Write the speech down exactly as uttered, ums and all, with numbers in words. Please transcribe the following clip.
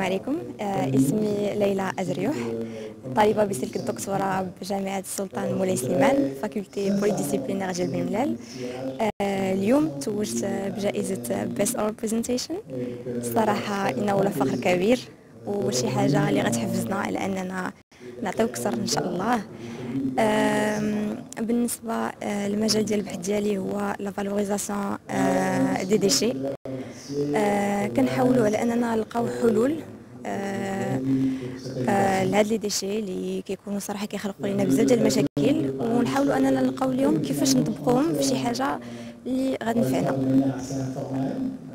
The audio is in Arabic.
عليكم. آه، اسمي ليلى أزريوح، طالبة بسلك الدكتوراه بجامعة السلطان مولاي سليمان، فاكولتي بولي ديسيبلينير جيل بن ملال. آه، اليوم توجت بجائزة Best Oral Presentation. الصراحة إنه لفخر كبير وشي حاجة اللي غتحفزنا على أننا نعطيو أكثر إن شاء الله. آم، بالنسبة آه، للمجال ديال البحث ديالي هو لا فالوريزاسيون دي ديشي. آه كنحاولوا على اننا نلقاو حلول آه آه لهاد لي ديشي اللي كيكونوا صراحه كيخلقوا لنا بزاف ديال المشاكل، ونحاولوا اننا نلقاو لهم كيفاش نطبقوهم في شي حاجه اللي غتنفعنا.